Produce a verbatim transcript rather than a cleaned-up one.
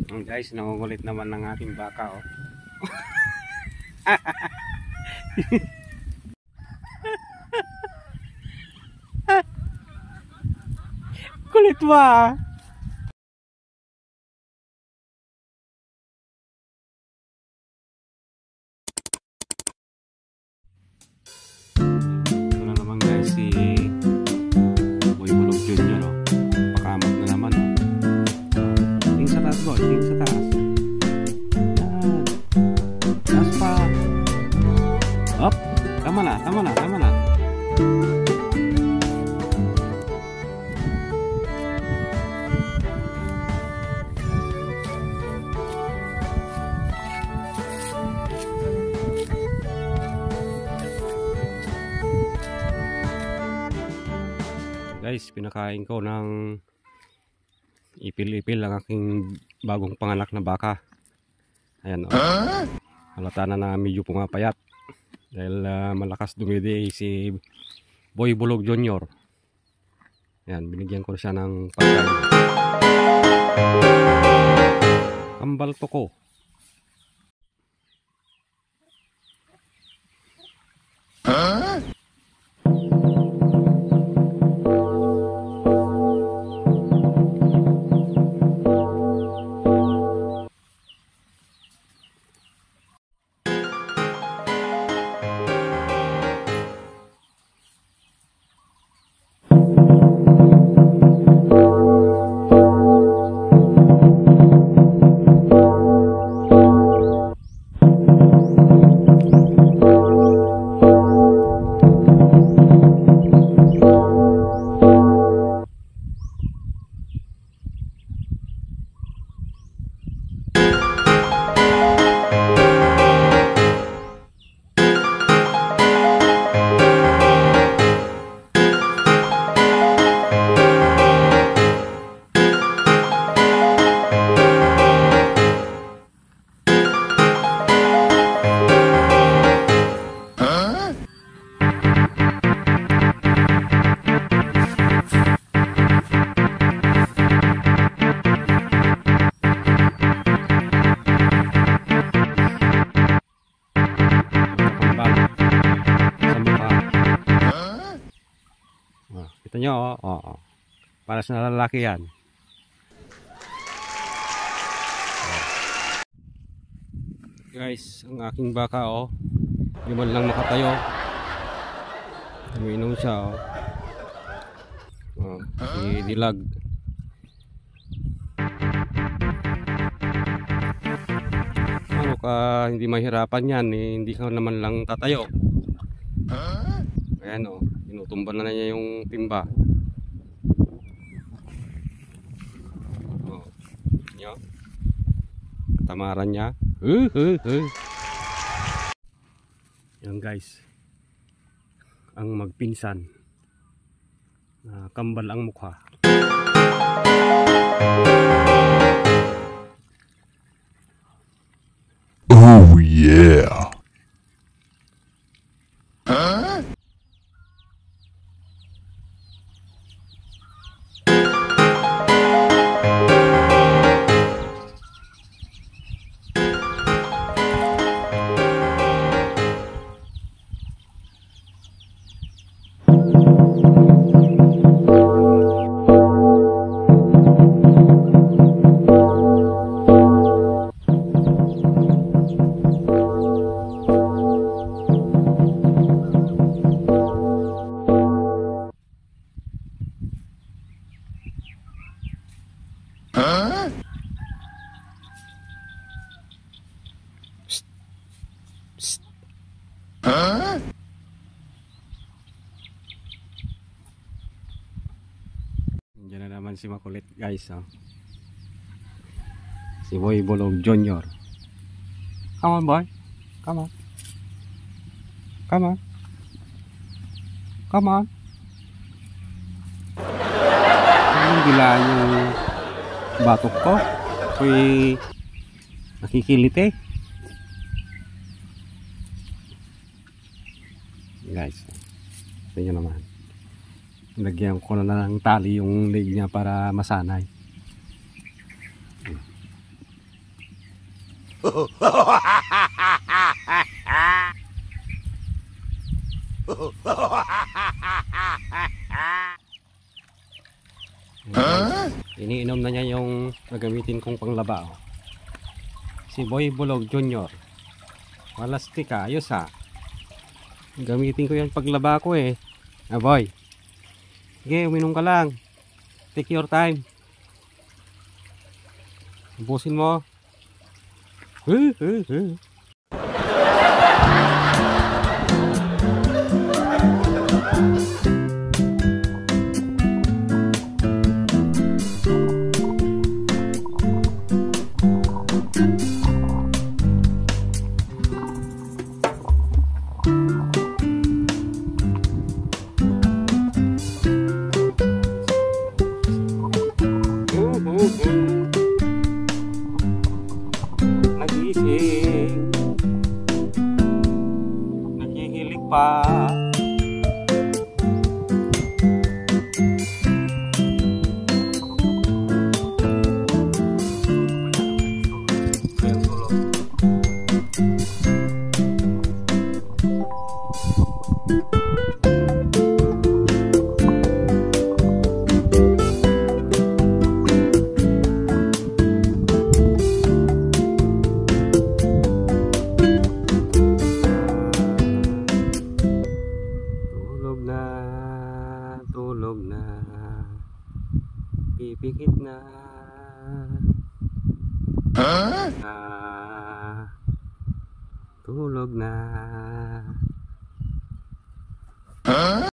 Oh, guys, nangungulit naman ng ating baka, oh. Kulit mo, ah. Ito na naman, guys, si Boy Bulog Junior, oh. Pakamot na naman, oh. Tingin sa taas, boy. Tingin sa taas. Yan. Taas pa. Up. Tama na, tama na, tama na. Guys, pinakain ko ng ipil-ipil ang aking bagong panganak na baka. Ayan, oh. Halata na na medyo pumapayat dahil uh, malakas dumidi si Boy Bulog Junior. Ayan, binigyan ko siya ng pagkain. Kambal toko. Huh? Kita nyo, oh, oh, oh. Para sa lalaki yan. Oh. Guys, ang aking baka, oh, hindi man lang makatayo. Umiinom siya, oh. Oh, si Dilag. Ano ka hindi mahirapan yan, eh, hindi ka naman lang tatayo. Ayan, oh. Tinutumban na niya yung timba. Oh, nyo. Katamaran niya. Uh, uh, uh. Yan, guys. Ang magpinsan. Uh, kambal ang mukha. Oh yeah. Huh? Huh? Psst. Psst. Huh? Diyan na naman si makulit, guys, oh. Si Boy Bulog Junior. Come on, boy. Come on. Come on. Come on. Anong bilaan yung batok ko? Ako'y nakikilit, eh. Guys, ito nyo naman. Lagyan ko na ng tali yung leg niya para masanay. Huh? Iniinom na niya yung gagamitin kong panglaba. Oh. Si Boy Bulog Junior. Malastik ka, ayos ha. Gamitin ko yan paglaba ko eh. Ah boy. Sige, uminom ka lang. Take your time. Ubusin mo. Huh, huh, huh. Nagising, naghihilig pa. Tulog na, tulog na, pipikit na. Huh? Ah, tulog na. Huh?